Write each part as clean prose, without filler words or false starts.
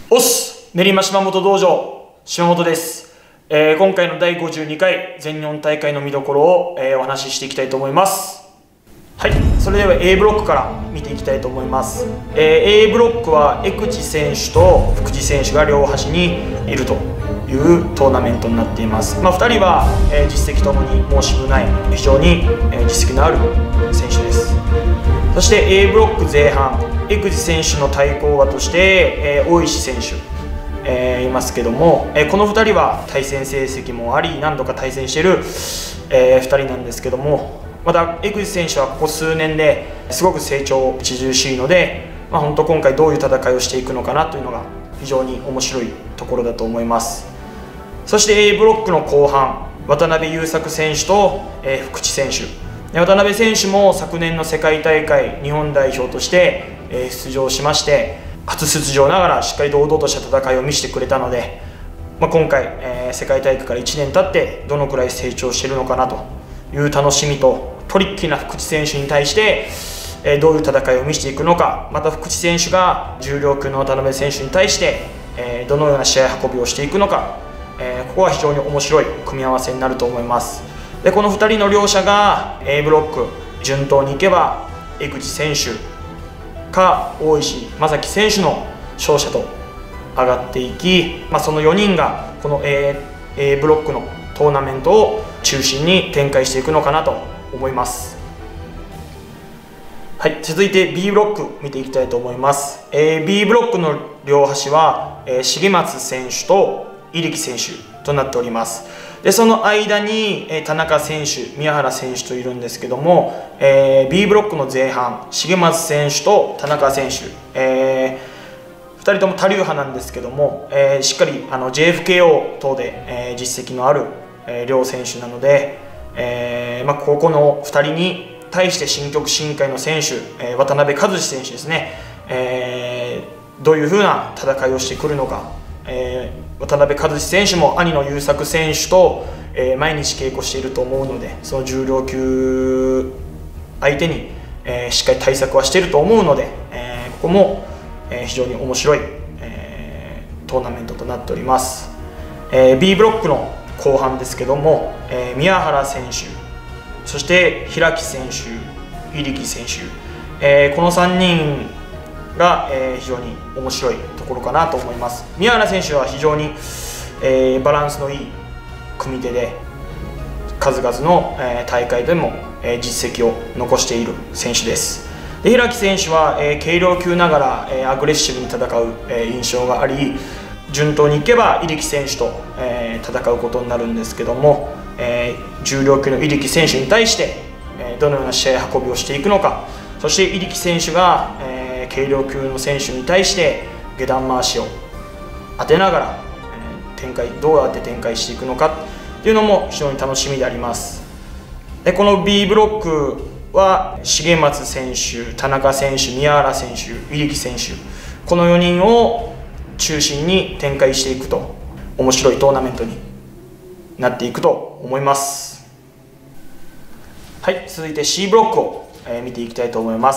おっす、練馬島本道場島本です。今回の第52回全日本大会の見どころを、お話ししていきたいと思います。はい、それでは A ブロックから見ていきたいと思います。A ブロックは江口選手と福地選手が両端にいるというトーナメントになっています。2人は、実績ともに申し分ない非常に、実績のある選手です。そして A ブロック前半、江口選手の対抗馬として、大石選手、いますけども、この2人は対戦成績もあり何度か対戦している、2人なんですけども、また江口選手はここ数年ですごく成長著しいので、本当今回どういう戦いをしていくのかなというのが非常に面白いところだと思います。そして A ブロックの後半、渡辺優作選手と、福地選手、渡辺選手も昨年の世界大会日本代表として、出場しまして、初出場ながらしっかり堂々とした戦いを見せてくれたので、今回、世界大会から1年経ってどのくらい成長しているのかなという楽しみと、トリッキーな福地選手に対して、どういう戦いを見せていくのか、また福地選手が重量級の渡辺選手に対して、どのような試合運びをしていくのか、ここは非常に面白い組み合わせになると思います。でこの2人の両者が A ブロック順当にいけば江口選手か大石正樹選手の勝者と上がっていき、その4人がこの A ブロックのトーナメントを中心に展開していくのかなと思います。はい、続いて B ブロック見ていきたいと思います。B ブロックの両端は重松選手と入来選手となっております。でその間に田中選手、宮原選手といるんですけども、B ブロックの前半、重松選手と田中選手、2人とも他流派なんですけども、しっかりJFKO 等で、実績のある、両選手なので、ここの2人に対して新曲新会の選手、渡辺和志選手ですね、どういうふうな戦いをしてくるのか。渡辺和志選手も兄の優作選手と、毎日稽古していると思うので、その重量級相手に、しっかり対策はしていると思うので、ここも、非常に面白い、トーナメントとなっております。B ブロックの後半ですけども、宮原選手、そして平木選手、入来選手、この3人が、非常に面白いところかなと思います。宮原選手は非常に、バランスのいい組み手で数々の、大会でも、実績を残している選手です。で平木選手は、軽量級ながら、アグレッシブに戦う、印象があり、順当にいけば入来選手と、戦うことになるんですけども、重量級の入来選手に対して、どのような試合運びをしていくのか、そして入来選手が、軽量級の選手に対して下段回しを当てながら、どうやって展開していくのかっていうのも非常に楽しみであります。でこの B ブロックは重松選手、田中選手、宮原選手、入来選手、この4人を中心に展開していくと面白いトーナメントになっていくと思います。はい、続いて C ブロックを、見ていきたいと思います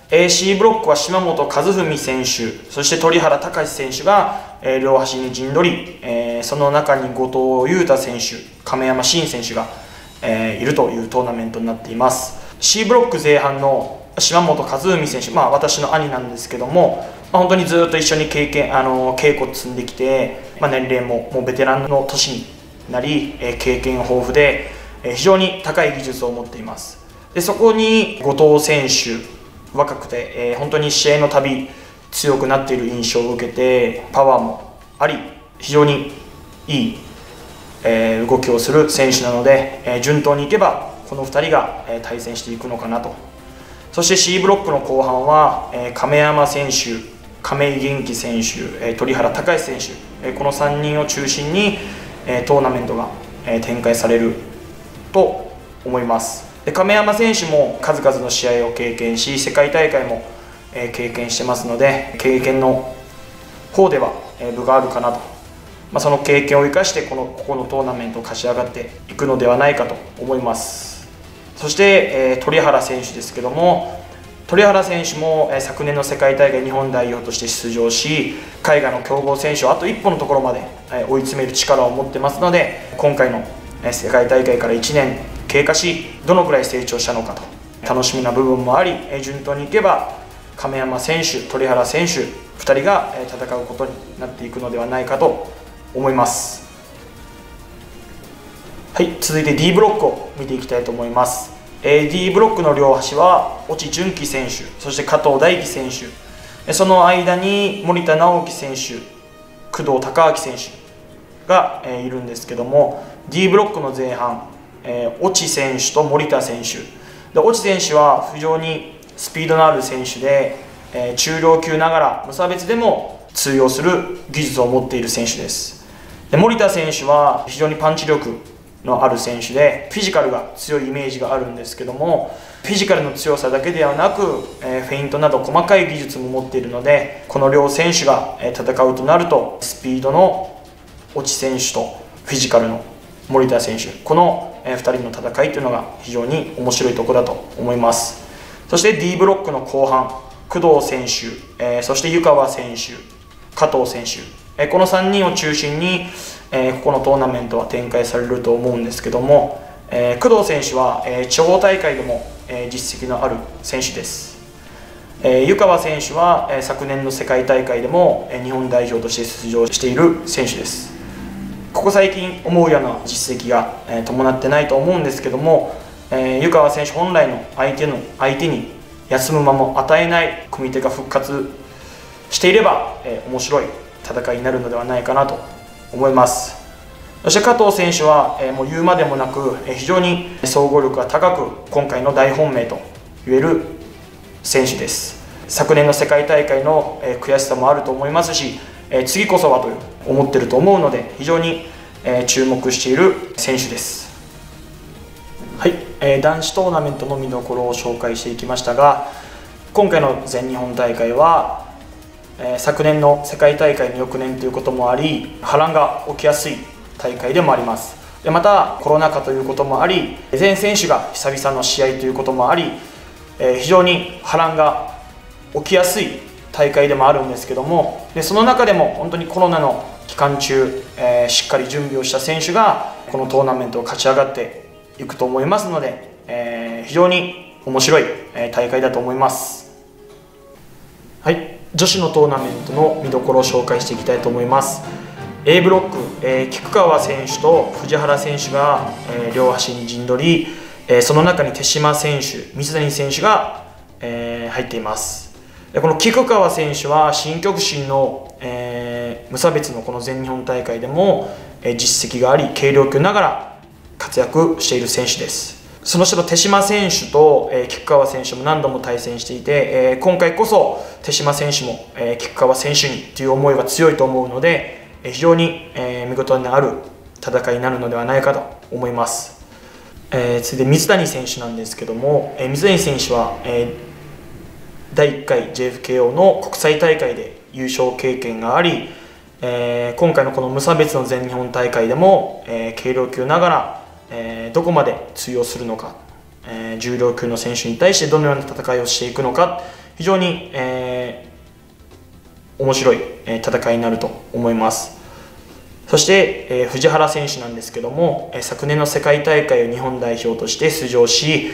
。C ブロックは島本和文選手、そして鳥原隆選手が、両端に陣取り、その中に後藤裕太選手、亀山真選手が、いるというトーナメントになっています。C ブロック前半の島本和文選手、私の兄なんですけども、本当にずっと一緒に稽古積んできて、年齢ももうベテランの年になり、経験豊富で、非常に高い技術を持っています。でそこに後藤選手、若くて、本当に試合のたび強くなっている印象を受けて、パワーもあり非常にいい、動きをする選手なので、順当にいけばこの2人が、対戦していくのかなと。そして C ブロックの後半は、亀山選手、亀井元気選手、鳥原隆選手、この3人を中心に、トーナメントが、展開されると思います。で亀山選手も数々の試合を経験し、世界大会も、経験してますので、経験の方では、分があるかなと、その経験を生かしてここのトーナメントを勝ち上がっていくのではないかと思います。そして、鳥原選手ですけども、 鳥原選手も昨年の世界大会日本代表として出場し、海外の強豪選手をあと一歩のところまで追い詰める力を持ってますので、今回の世界大会から1年経過し、どのくらい成長したのかと楽しみな部分もあり、順当にいけば亀山選手、鳥原選手2人が戦うことになっていくのではないかと思います。はい、続いて D ブロックを見ていきたいと思います。D ブロックの両端は越智純喜選手、そして加藤大輝選手、その間に森田直樹選手、工藤孝明選手がいるんですけども、 D ブロックの前半、越智選手と森田選手で、越智選手は非常にスピードのある選手で、中量級ながら無差別でも通用する技術を持っている選手です。で、森田選手は非常にパンチ力のある選手で、フィジカルが強いイメージがあるんですけども、フィジカルの強さだけではなく、フェイントなど細かい技術も持っているので、この両選手が戦うとなると、スピードの越智選手とフィジカルの森田選手、この2人の戦いというのが非常に面白いところだと思います。そして D ブロックの後半、工藤選手、そして湯川選手、加藤選手、この3人を中心にここのトーナメントは展開されると思うんですけども、工藤選手は地方大会でも実績のある選手です。湯川選手は昨年の世界大会でも日本代表として出場している選手です。ここ最近思うような実績が伴ってないと思うんですけども、湯川選手本来の相手に休む間も与えない組み手が復活していれば面白い戦いになるのではないかなと思います。そして加藤選手はもう言うまでもなく非常に総合力が高く、今回の大本命と言える選手です。昨年の世界大会の悔しさもあると思いますし、次こそはと思っていると思うので、非常に注目している選手です。はい、男子トーナメントの見どころを紹介していきましたが、今回の全日本大会は昨年の世界大会の翌年ということもあり、波乱が起きやすい大会でもあります。でまたコロナ禍ということもあり、全選手が久々の試合ということもあり、非常に波乱が起きやすい大会でもあるんですけども、でその中でも本当にコロナの期間中、しっかり準備をした選手がこのトーナメントを勝ち上がっていくと思いますので、非常に面白い大会だと思います。はい、女子のトーナメントの見どころを紹介していきたいと思います。A ブロック、菊川選手と藤原選手が、両端に陣取り、その中に手島選手、水谷選手が、入っています。でこの菊川選手は新極真の、無差別のこの全日本大会でも、実績があり、軽量級ながら活躍している選手です。その下の手島選手と、菊川選手も何度も対戦していて、今回こそ手島選手も、菊川選手にという思いが強いと思うので、非常に、見事にある戦いになるのではないかと思います。続いて水谷選手なんですけども、水谷選手は、第1回 JFKO の国際大会で優勝経験があり、今回のこの無差別の全日本大会でも、軽量級ながらどこまで通用するのか、重量級の選手に対してどのような戦いをしていくのか、非常に、面白い戦いになると思います。そして、藤原選手なんですけども、昨年の世界大会を日本代表として出場し、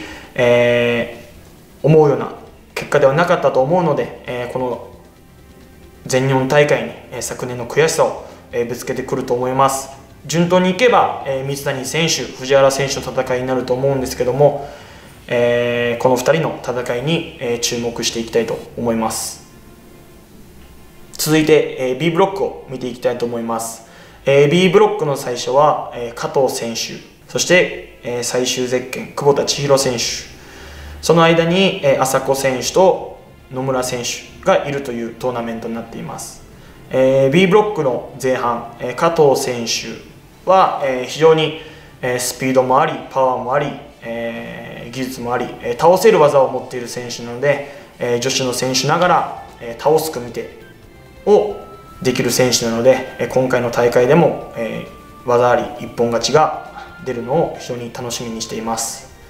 思うような結果ではなかったと思うので、この全日本大会に昨年の悔しさをぶつけてくると思います。順当にいけば水谷選手、藤原選手の戦いになると思うんですけども、この2人の戦いに注目していきたいと思います。続いて B ブロックを見ていきたいと思います。B ブロックの最初は加藤選手、そして最終ゼッケン久保田千尋選手、その間に朝子選手と野村選手がいるというトーナメントになっています。B ブロックの前半、加藤選手は非常にスピードもあり、パワーもあり、技術もあり、倒せる技を持っている選手なので、女子の選手ながら倒す組み手をできる選手なので、今回の大会でも技あり一本勝ちが出るのを非常に楽しみにしています。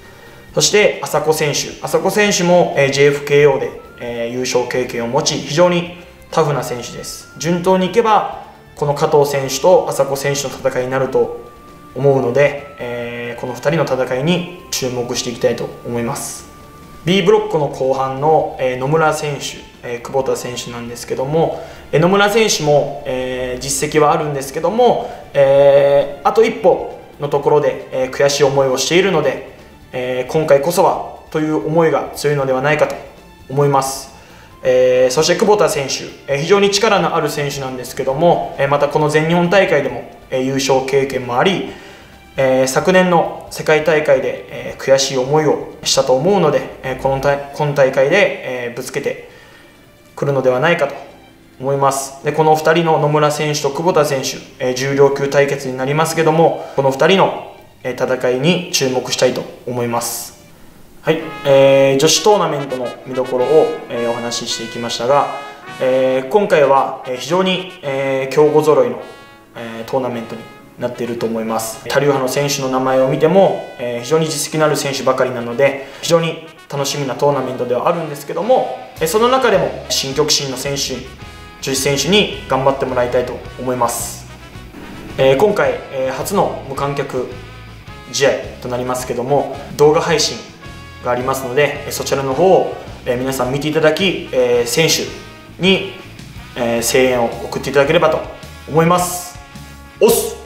そして朝子選手も JFKO で優勝経験を持ち、非常にタフな選手です。順当にいけばこの加藤選手と朝子選手の戦いになると思うので、この2人の戦いに注目していきたいと思います。 B ブロックの後半の野村選手、久保田選手なんですけども、野村選手も実績はあるんですけども、あと一歩のところで悔しい思いをしているので、今回こそはという思いが強いのではないかと思います。そして久保田選手、非常に力のある選手なんですけども、またこの全日本大会でも優勝経験もあり、昨年の世界大会で悔しい思いをしたと思うので、今大会でぶつけてくるのではないかと思います。でこの2人の野村選手と久保田選手、重量級対決になりますけども、この2人の戦いに注目したいと思います。はい、女子トーナメントの見どころをお話ししていきましたが、今回は非常に強豪揃いのトーナメントになっていると思います。他流派の選手の名前を見ても非常に実績のある選手ばかりなので、非常に楽しみなトーナメントではあるんですけども、その中でも新極真の選手、女子選手に頑張ってもらいたいと思います。今回初の無観客試合となりますけども、動画配信がありますので、そちらの方を皆さん見ていただき、選手に声援を送っていただければと思います。おっす。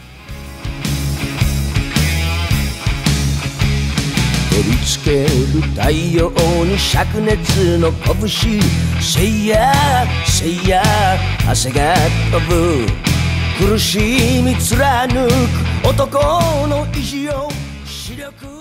照りつける太陽に灼熱の拳、せいやせいや汗が飛ぶ、苦しみ貫く男の意地を視力